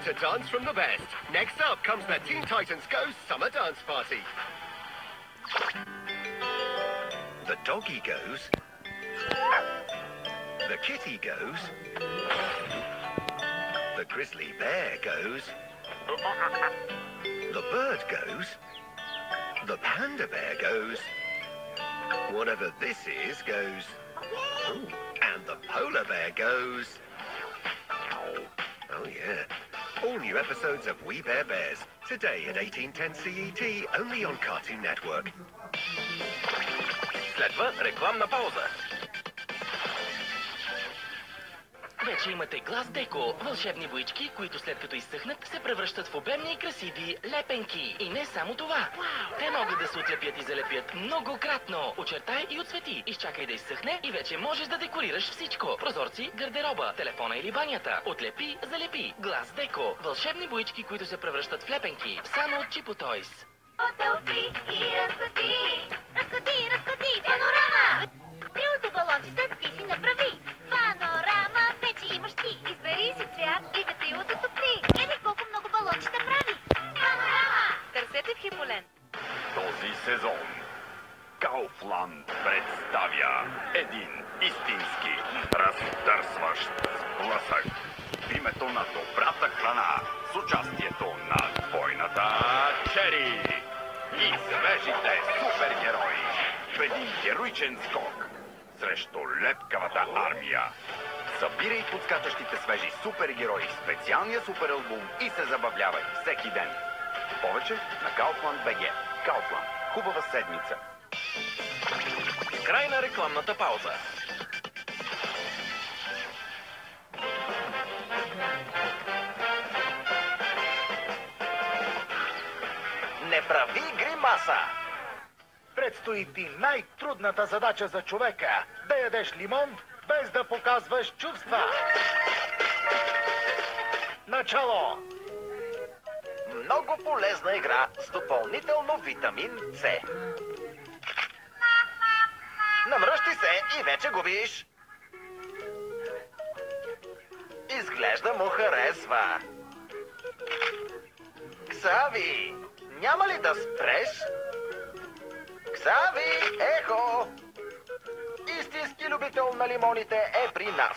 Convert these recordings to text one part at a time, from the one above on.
to dance from the best. Next up comes the Teen Titans Go Summer Dance Party. The doggy goes. The kitty goes. The grizzly bear goes. The bird goes. The panda bear goes. Whatever this is goes. Ooh, and the polar bear goes. Oh yeah. All new episodes of We Bare Bears. Today at 18:10 CET, only on Cartoon Network. Следва рекламна пауза. Вече имате Глас Деко, вълшебни боички, които след като изсъхнат се превръщат в обемни и красиви лепенки. И не само това. Те могат да се отлепят и залепят многократно. Очертай и отцвети. Изчакай да изсъхне и вече можеш да декорираш всичко. Прозорци, гардероба, телефона или банята. Отлепи, залепи. Глас Деко. Вълшебни боички, които се превръщат в лепенки. Само от Чипо Тойс. Отлепи и разкати. Разкати, разкати, панорама! Крилото балончета ти си направи. Панорама, вече имаш ти. Избери си цвят и ветрилото топли. Еди колко много балончета прави. Панорама! Търсете в Хиполент. Този сезон Кауфланд представя един истински разтърсващ сблъсък в името на добрата храна с участието на двойната Чери и свежите супергерои в един героичен скок срещу лепкавата армия. Събирай подскачащите свежи супергерои в специалния супералбум и се забавлявай всеки ден. Повече на Kaufland BG. Kaufland. Хубава седмица. Край на рекламната пауза. Не прави гримаса! Предстои ти най-трудната задача за човека – да ядеш лимон, без да показваш чувства. Начало! Много полезна игра с допълнително витамин С. Намръщи се и вече губиш. Изглежда му харесва. Ксави, няма ли да спреш? Ксави, ехо! Истински любител на лимоните е при нас.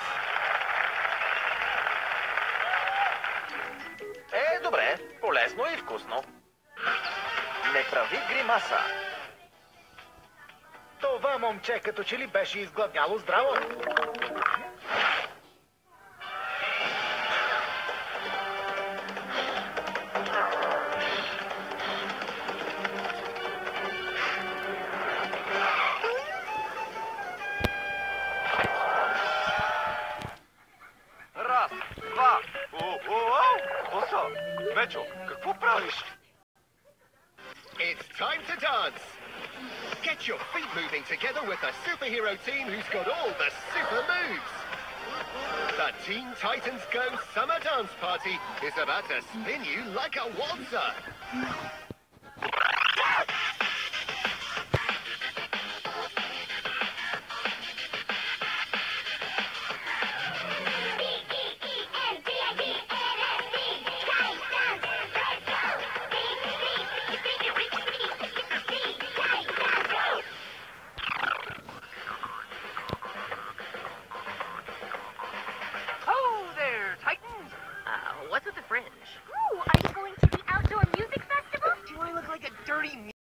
Добре, полезно и вкусно. Не прави гримаса. Това момче като че ли беше изгладняло здраво. Раз, два. Вечо, какво правиш? It's time to dance. Get your feet moving together with a superhero team who's got all the super moves. The Teen Titans Go Summer Dance Party is about to spin you like a waltzer. What's with the fringe? Ooh, are you going to the outdoor music festival? Do I look like a dirty